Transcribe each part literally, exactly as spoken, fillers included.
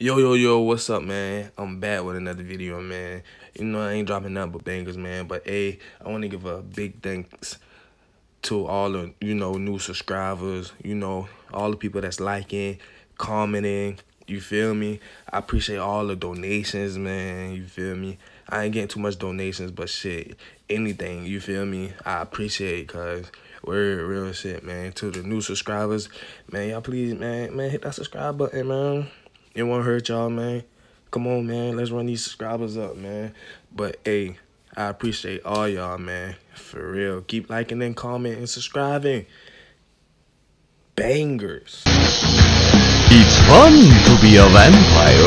Yo, yo, yo, what's up, man? I'm back with another video, man. You know, I ain't dropping nothing but bangers, man. But, hey, I want to give a big thanks to all the, you know, new subscribers, you know, all the people that's liking, commenting, you feel me? I appreciate all the donations, man, you feel me? I ain't getting too much donations, but shit, anything, you feel me? I appreciate, because we're real shit, man. To the new subscribers, man, y'all please, man, man, hit that subscribe button, man. It won't hurt y'all, man. Come on, man. Let's run these subscribers up, man. But, hey, I appreciate all y'all, man. For real. Keep liking and commenting and subscribing. Bangers. It's fun to be a vampire.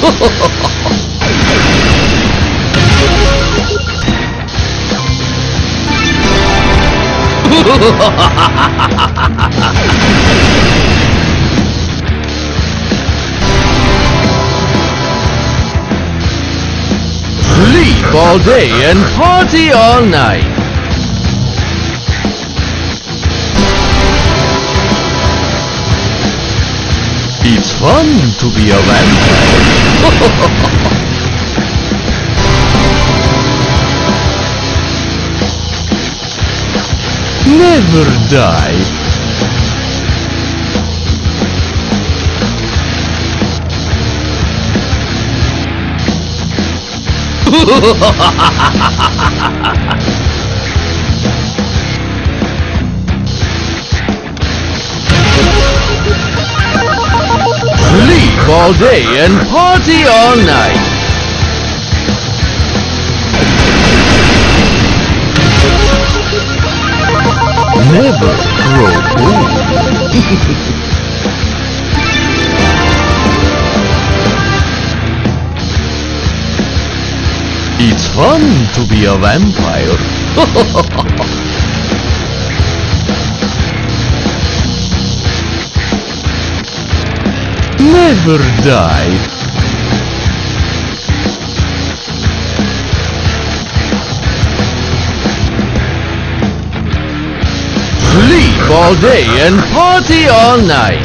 Sleep all day and party all night. It's fun to be a vampire. Never die. Sleep all day and party all night. Never grow old. It's fun to be a vampire. Never die. Sleep all day and party all night.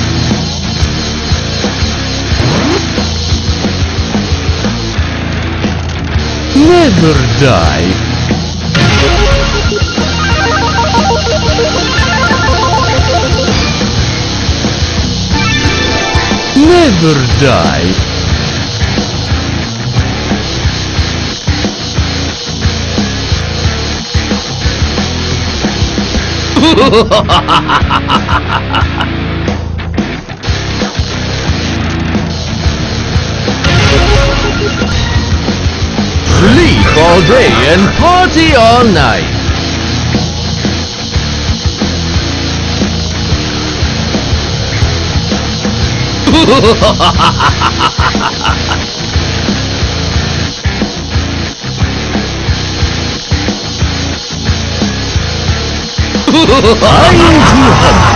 Never die. Never die. Sleep all day and party all night. I'm too hungry.